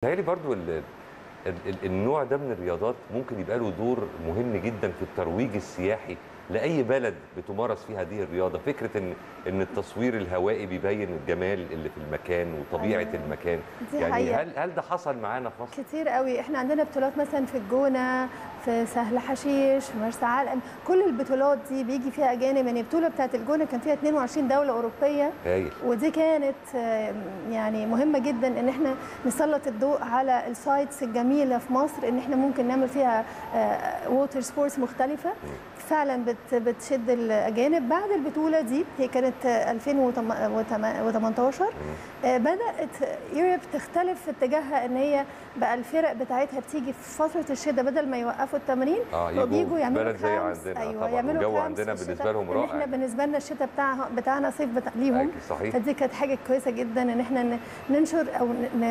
تهيألي برضو النوع ده من الرياضات ممكن يبقى له دور مهم جدا في الترويج السياحي لاي بلد بتمارس فيها هذه الرياضه. فكره ان التصوير الهوائي بيبين الجمال اللي في المكان وطبيعه أيوة. المكان. دي يعني حقيقة. هل ده حصل معانا في مصر؟ كتير قوي. احنا عندنا بطولات مثلا في الجونه، في سهل حشيش، في مرسى علم. كل البطولات دي بيجي فيها اجانب. يعني البطوله بتاعت الجونه كان فيها 22 دوله اوروبيه. هايل. ودي كانت يعني مهمه جدا ان احنا نسلط الضوء على السايتس الجميله في مصر، ان احنا ممكن نعمل فيها ووتر سبورتس مختلفه فعلا بتشد الاجانب. بعد البطوله دي هي كانت 2018 بدات يوروب تختلف في اتجاهها، ان هي بقى الفرق بتاعتها بتيجي في فتره الشتاء بدل ما يوقفوا التمرين بيجوا يعملوا زي عندنا. ايوه يعملوا الجو عندنا بالنسبه لهم رائع. احنا بالنسبه لنا الشتاء بتاعنا صيف ليهم. صحيح. فدي كانت حاجه كويسه جدا ان احنا ننشر او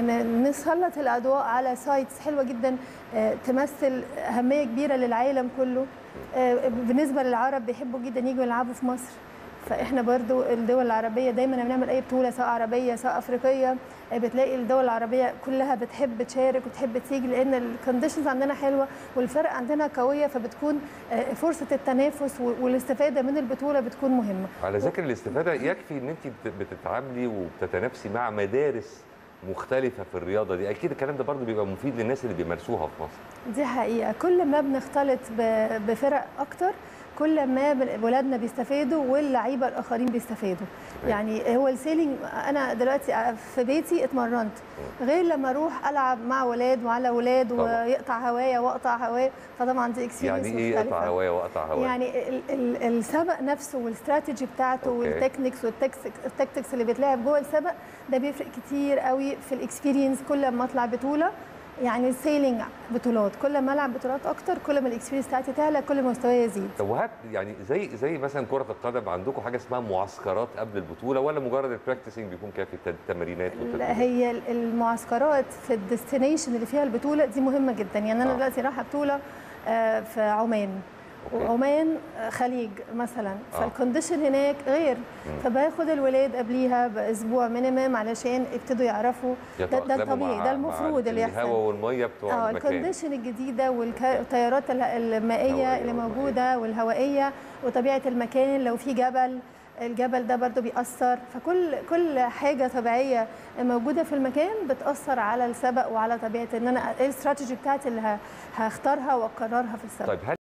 نسلط الاضواء على سايتس حلوه جدا تمثل اهميه كبيره للعالم كله. بالنسبه للعرب بيحبوا جدا يجوا يلعبوا في مصر. فاحنا برضو الدول العربيه دايما لما بنعمل اي بطوله سواء عربيه سواء افريقيه بتلاقي الدول العربيه كلها بتحب تشارك وتحب تيجي، لان الكونديشنز عندنا حلوه والفرق عندنا قويه، فبتكون فرصه التنافس والاستفاده من البطوله بتكون مهمه. على ذكر الاستفاده، يكفي ان انت بتتعاملي وبتتنافسي مع مدارس مختلفة في الرياضة دي، أكيد الكلام ده برضه بيبقى مفيد للناس اللي بيمارسوها في مصر. دي حقيقة. كل ما بنختلط بفرق أكتر كل ما ولادنا بيستفادوا واللعيبة الآخرين بيستفادوا. يعني هو السيلينج، أنا دلوقتي في بيتي اتمرنت غير لما أروح ألعب مع ولاد وعلى ولاد ويقطع هوايا وأقطع هوايا، فطبعا دي اكسبيرينس يعني إيه يقطع هوايا وأقطع هوايا؟ يعني السبق نفسه والاستراتيجي بتاعته والتكنيكس والتكتكس اللي بيتلعب جوه السبق ده بيفرق كتير قوي في الاكسبيرينس. كل ما اطلع بطوله، يعني السيلينج بطولات، كل ما العب بطولات اكتر كل ما الاكسبيرينس بتاعتي تعلى كل ما مستواي يزيد. طب يعني زي مثلا كره القدم، عندكم حاجه اسمها معسكرات قبل البطوله ولا مجرد البراكتسنج بيكون كافي التمرينات لا، هي المعسكرات في الديستنيشن اللي فيها البطوله دي مهمه جدا. يعني انا دلوقتي رايحه بطوله في عمان، وعمان خليج مثلا، فالكونديشن هناك غير، فباخد الولاد قبليها باسبوع مينيمم علشان يبتدوا يعرفوا ده الطبيعي، ده المفروض اللي يحصل. الهواء والميه بتوع المكان، الكونديشن الجديده والتيارات المائيه اللي موجوده والهوائيه وطبيعه المكان. لو في جبل، الجبل ده برضو بيأثر. فكل حاجه طبيعيه موجوده في المكان بتأثر على السبق وعلى طبيعه ان انا ايه الاستراتيجي بتاعتي اللي هختارها واقررها في السبق. طيب